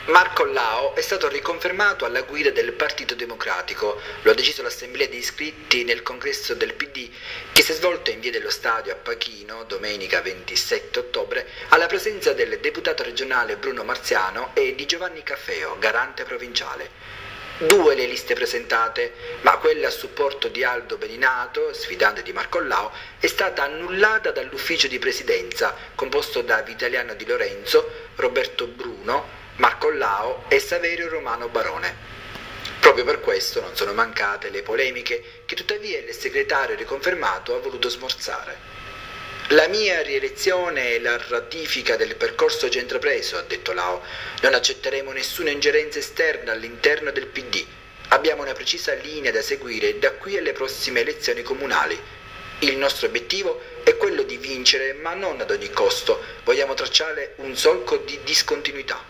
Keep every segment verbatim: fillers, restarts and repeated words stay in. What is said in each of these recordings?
Marco Lao è stato riconfermato alla guida del Partito Democratico, lo ha deciso l'assemblea di iscritti nel congresso del P D che si è svolto in via dello Stadio a Pachino domenica ventisette ottobre alla presenza del deputato regionale Bruno Marziano e di Giovanni Caffeo, garante provinciale. Due le liste presentate, ma quella a supporto di Aldo Beninato, sfidante di Marco Lao, è stata annullata dall'ufficio di presidenza, composto da Vitaliano Di Lorenzo, Roberto Bruno, Marco Lao e Saverio Romano Barone. Proprio per questo non sono mancate le polemiche che tuttavia il segretario riconfermato ha voluto smorzare. La mia rielezione è la ratifica del percorso già intrapreso, ha detto Lao. Non accetteremo nessuna ingerenza esterna all'interno del P D. Abbiamo una precisa linea da seguire da qui alle prossime elezioni comunali. Il nostro obiettivo è quello di vincere, ma non ad ogni costo. Vogliamo tracciare un solco di discontinuità.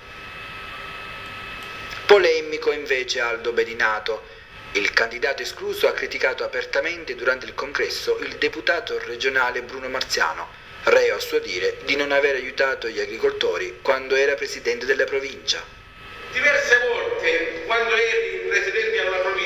Polemico invece Aldo Beninato. Il candidato escluso ha criticato apertamente durante il congresso il deputato regionale Bruno Marziano, reo a suo dire di non aver aiutato gli agricoltori quando era presidente della provincia. Diverse volte, quando eri presidente della provincia,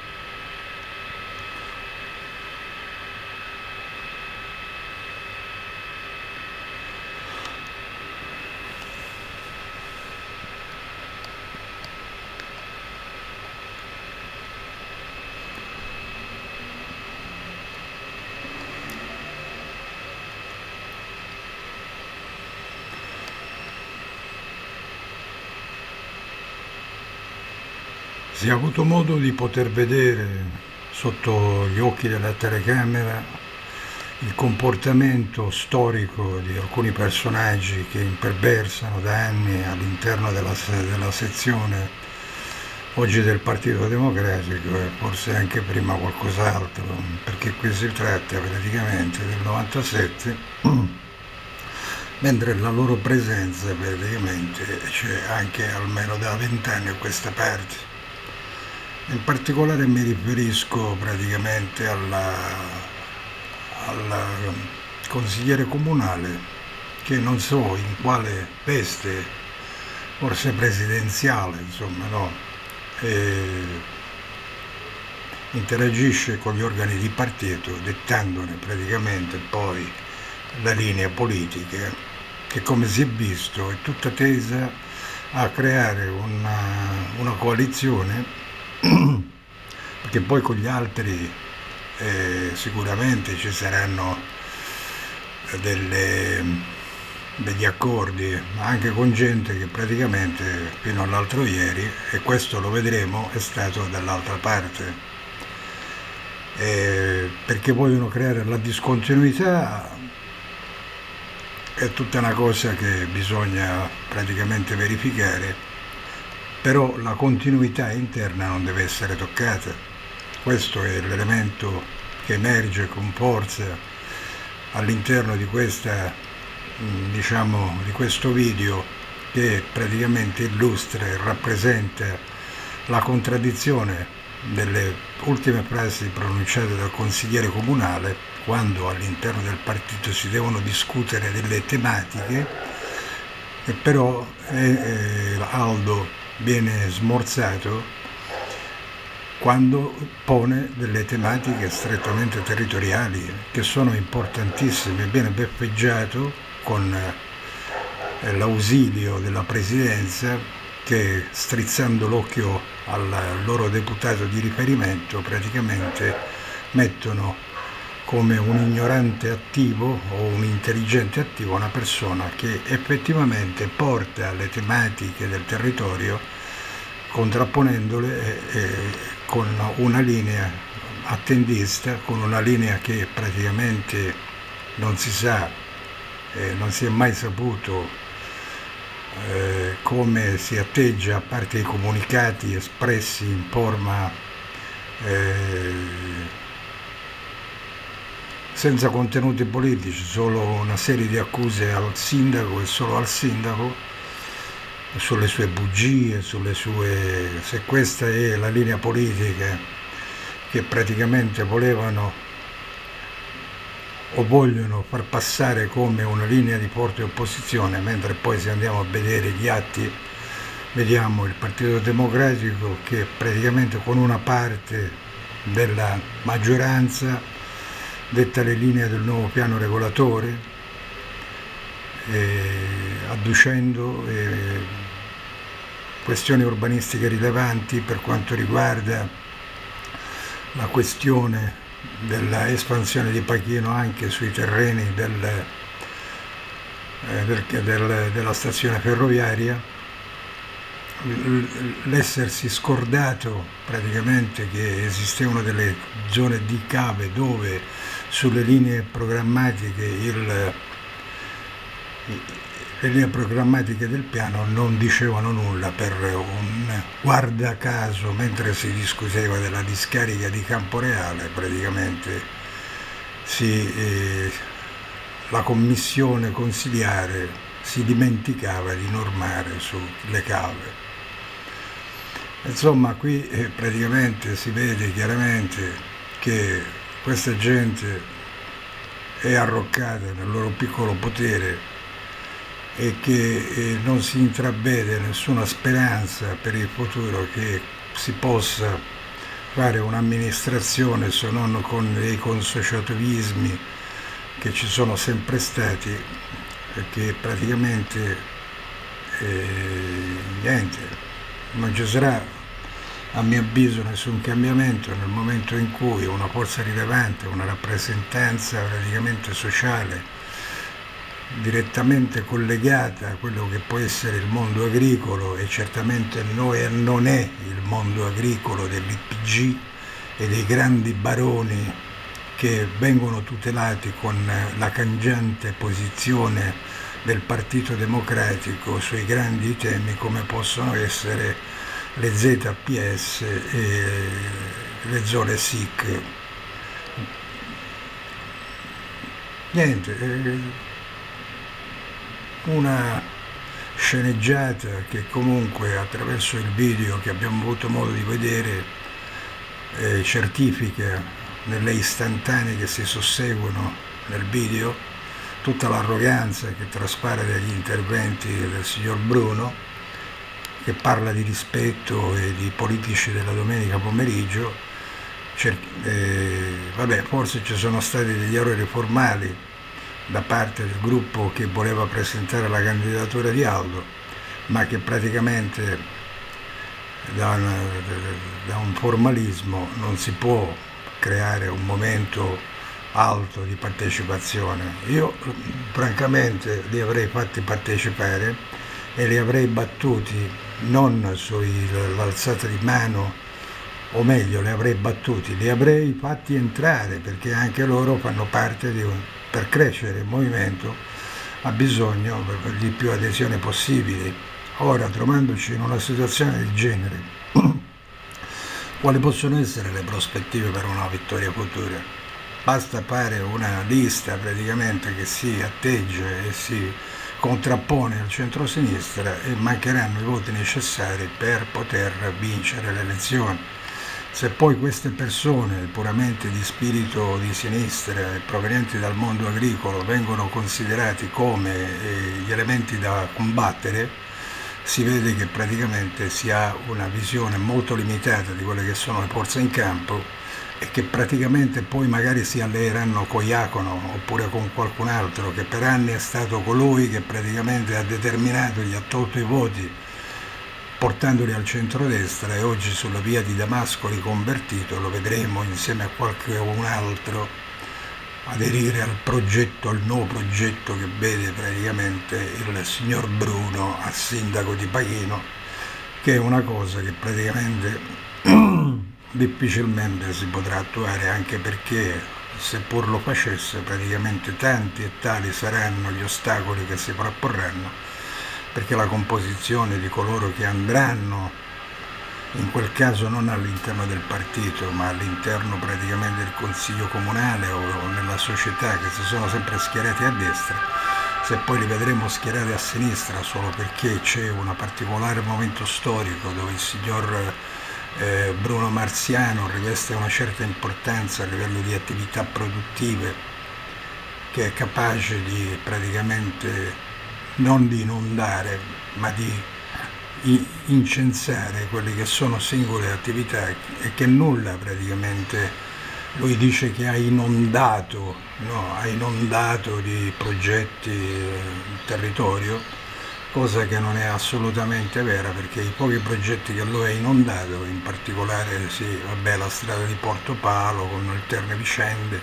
Si è avuto modo di poter vedere sotto gli occhi della telecamera il comportamento storico di alcuni personaggi che imperversano da anni all'interno della, della sezione oggi del Partito Democratico e forse anche prima qualcos'altro, perché qui si tratta praticamente del novantasette, mentre la loro presenza praticamente c'è anche almeno da vent'anni a questa parte. In particolare mi riferisco praticamente alla, alla consigliere comunale che non so in quale veste, forse presidenziale, insomma, no, e interagisce con gli organi di partito dettandone praticamente poi la linea politica che, come si è visto, è tutta tesa a creare una, una coalizione perché poi con gli altri eh, sicuramente ci saranno delle, degli accordi, ma anche con gente che praticamente fino all'altro ieri, e questo lo vedremo, è stato dall'altra parte, eh, perché vogliono creare la discontinuità. È tutta una cosa che bisogna praticamente verificare, però la continuità interna non deve essere toccata. Questo è l'elemento che emerge con forza all'interno di questa, diciamo, di questo video che praticamente illustra e rappresenta la contraddizione delle ultime frasi pronunciate dal consigliere comunale quando all'interno del partito si devono discutere delle tematiche e però eh, eh, Aldo viene smorzato quando pone delle tematiche strettamente territoriali che sono importantissime, viene beffeggiato con eh, l'ausilio della presidenza che, strizzando l'occhio al loro deputato di riferimento, praticamente mettono come un ignorante attivo o un intelligente attivo una persona che effettivamente porta le tematiche del territorio contrapponendole eh, eh, con una linea attendista, con una linea che praticamente non si sa, eh, non si è mai saputo eh, come si atteggia, a parte i comunicati espressi in forma eh, senza contenuti politici, solo una serie di accuse al sindaco e solo al sindaco sulle sue bugie, sulle sue, se questa è la linea politica che praticamente volevano o vogliono far passare come una linea di forte opposizione, mentre poi se andiamo a vedere gli atti vediamo il Partito Democratico che praticamente con una parte della maggioranza detta le linee del nuovo piano regolatore, eh, adducendo eh, questioni urbanistiche rilevanti per quanto riguarda la questione dell'espansione di Pachino anche sui terreni del, eh, del, del, della stazione ferroviaria, l'essersi scordato praticamente che esistevano delle zone di cave dove sulle linee programmatiche il, le linee programmatiche del piano non dicevano nulla, per un guarda caso mentre si discuteva della discarica di Camporeale praticamente si, eh, la commissione consiliare si dimenticava di normare sulle cave. Insomma, qui eh, praticamente si vede chiaramente che questa gente è arroccata nel loro piccolo potere e che eh, non si intravede nessuna speranza per il futuro che si possa fare un'amministrazione se non con dei consociativismi che ci sono sempre stati e che praticamente eh, niente, non ci sarà a mio avviso nessun cambiamento nel momento in cui una forza rilevante, una rappresentanza praticamente sociale direttamente collegata a quello che può essere il mondo agricolo, e certamente noi non è il mondo agricolo dell'I P G e dei grandi baroni che vengono tutelati con la cangiante posizione del Partito Democratico sui grandi temi come possono essere le Z P S e le zone S I C. Niente, una sceneggiata che comunque attraverso il video che abbiamo avuto modo di vedere eh, certifica nelle istantanee che si susseguono nel video tutta l'arroganza che traspare dagli interventi del signor Bruno, che parla di rispetto e di politici della domenica pomeriggio. Cer- eh, vabbè, forse ci sono stati degli errori formali da parte del gruppo che voleva presentare la candidatura di Aldo, ma che praticamente da, una, da un formalismo non si può creare un momento alto di partecipazione. Io francamente li avrei fatti partecipare e li avrei battuti non sull'alzata di mano, o meglio li avrei battuti, li avrei fatti entrare, perché anche loro fanno parte di un... per crescere il movimento ha bisogno di più adesione possibili. Ora, trovandoci in una situazione del genere, quali possono essere le prospettive per una vittoria futura? Basta fare una lista praticamente che si atteggia e si contrappone al centro-sinistra e mancheranno i voti necessari per poter vincere le elezioni. Se poi queste persone puramente di spirito di sinistra e provenienti dal mondo agricolo vengono considerati come eh, gli elementi da combattere, si vede che praticamente si ha una visione molto limitata di quelle che sono le forze in campo e che praticamente poi magari si alleeranno con Iacono oppure con qualcun altro che per anni è stato colui che praticamente ha determinato, gli ha tolto i voti portandoli al centrodestra, e oggi sulla via di Damasco riconvertito, lo vedremo insieme a qualcun altro aderire al progetto, al nuovo progetto che vede praticamente il signor Bruno a sindaco di Pachino, che è una cosa che praticamente difficilmente si potrà attuare, anche perché seppur lo facesse praticamente tanti e tali saranno gli ostacoli che si frapporranno, perché la composizione di coloro che andranno in quel caso non all'interno del partito ma all'interno praticamente del consiglio comunale o nella società, che si sono sempre schierati a destra, se poi li vedremo schierati a sinistra solo perché c'è un particolare momento storico dove il signor eh, Bruno Marziano riveste una certa importanza a livello di attività produttive, che è capace di praticamente non di inondare ma di incensare quelle che sono singole attività e che nulla praticamente. Lui dice che ha inondato, no, ha inondato di progetti il territorio, cosa che non è assolutamente vera, perché i pochi progetti che lui ha inondato, in particolare sì, vabbè, la strada di Portopalo con il Terme Vicende,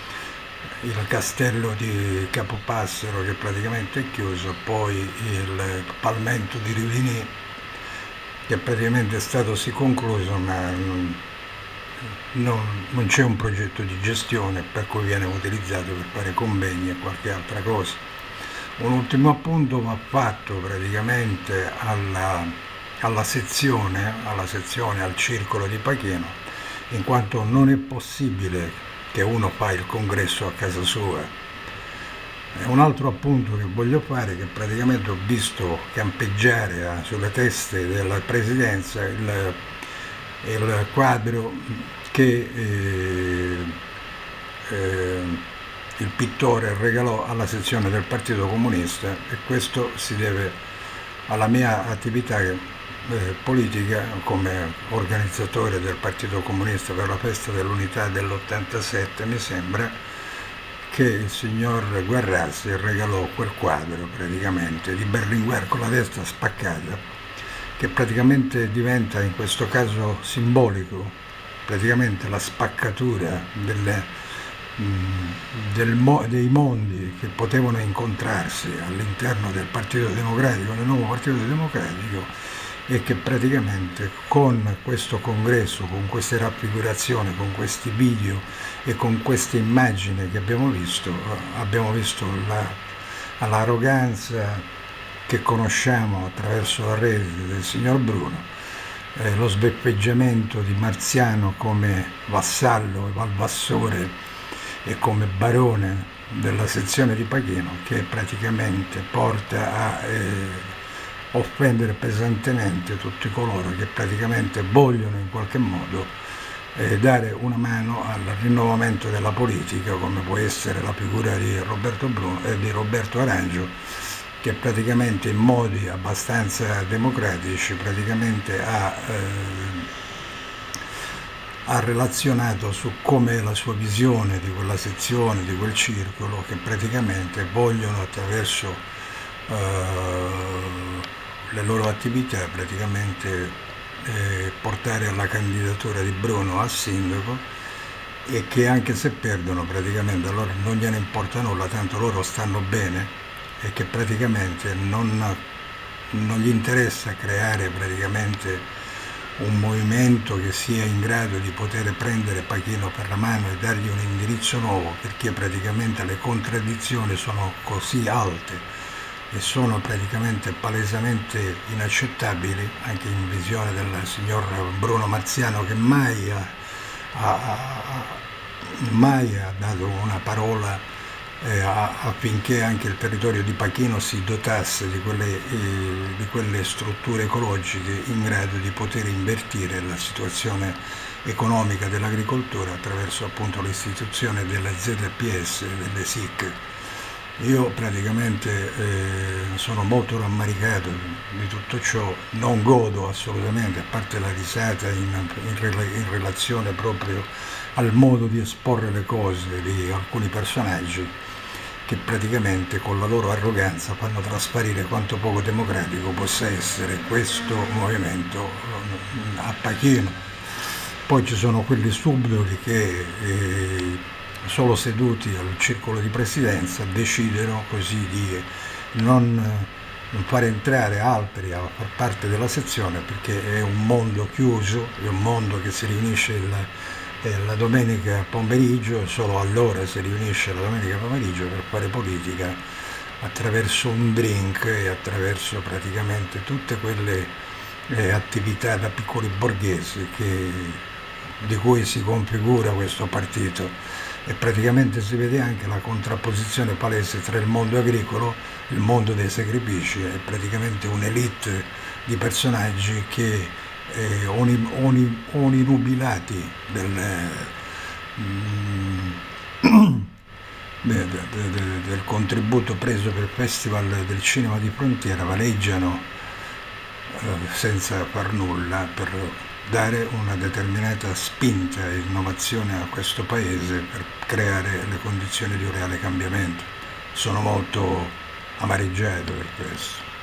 il castello di Capopassero che praticamente è chiuso, poi il palmento di Riudinì che praticamente è stato sì concluso, ma non, non, non c'è un progetto di gestione per cui viene utilizzato per fare convegni e qualche altra cosa. Un ultimo appunto va fatto praticamente alla, alla sezione, alla sezione, al circolo di Pachino, in quanto non è possibile che uno fa il congresso a casa sua. E un altro appunto che voglio fare è che praticamente ho visto campeggiare sulle teste della presidenza il, il quadro che eh, eh, il pittore regalò alla sezione del Partito Comunista, e questo si deve alla mia attività eh, politica come organizzatore del Partito Comunista per la festa dell'unità dell'ottantasette, mi sembra, che il signor Guerrasi regalò quel quadro praticamente di Berlinguer con la testa spaccata, che praticamente diventa in questo caso simbolico, praticamente la spaccatura delle, mh, del mo, dei mondi che potevano incontrarsi all'interno del Partito Democratico, del nuovo Partito Democratico, e che praticamente con questo congresso, con queste raffigurazioni, con questi video e con queste immagini che abbiamo visto, abbiamo visto la, l'arroganza che conosciamo attraverso la rete del signor Bruno, eh, lo sbeffeggiamento di Marziano come vassallo e valvassore e come barone della sezione di Pachino, che praticamente porta a eh, offendere pesantemente tutti coloro che praticamente vogliono in qualche modo eh, dare una mano al rinnovamento della politica, come può essere la figura di Roberto, Bruno, eh, di Roberto Arangio, che praticamente in modi abbastanza democratici praticamente ha, eh, ha relazionato su com'è la sua visione di quella sezione, di quel circolo, che praticamente vogliono attraverso eh, le loro attività praticamente eh, portare alla candidatura di Bruno a sindaco, e che anche se perdono praticamente allora non gliene importa nulla, tanto loro stanno bene, e che praticamente non, non gli interessa creare praticamente un movimento che sia in grado di poter prendere Pachino per la mano e dargli un indirizzo nuovo, perché praticamente le contraddizioni sono così alte e sono praticamente palesemente inaccettabili, anche in visione del signor Bruno Marziano, che mai ha, ha, mai ha dato una parola eh, affinché anche il territorio di Pachino si dotasse di quelle, eh, di quelle strutture ecologiche in grado di poter invertire la situazione economica dell'agricoltura attraverso appunto l'istituzione delle Z P S, delle S I C. Io praticamente eh, sono molto rammaricato di tutto ciò, non godo assolutamente, a parte la risata in, in, in relazione proprio al modo di esporre le cose di alcuni personaggi che praticamente con la loro arroganza fanno trasparire quanto poco democratico possa essere questo movimento a Pachino. Poi ci sono quelli subdoli che eh, solo seduti al circolo di presidenza decidono così di non, non fare entrare altri a far parte della sezione, perché è un mondo chiuso, è un mondo che si riunisce il, eh, la domenica pomeriggio, e solo allora si riunisce la domenica pomeriggio per fare politica attraverso un drink e attraverso praticamente tutte quelle eh, attività da piccoli borghesi che, di cui si configura questo partito. E praticamente si vede anche la contrapposizione palese tra il mondo agricolo, il mondo dei sacrifici, e praticamente un'elite di personaggi che eh, oni, oni, oninubilati del, mm, de, de, de, del contributo preso per il Festival del Cinema di Frontiera valeggiano eh, senza far nulla per dare una determinata spinta e innovazione a questo paese per creare le condizioni di un reale cambiamento. Sono molto amareggiato per questo.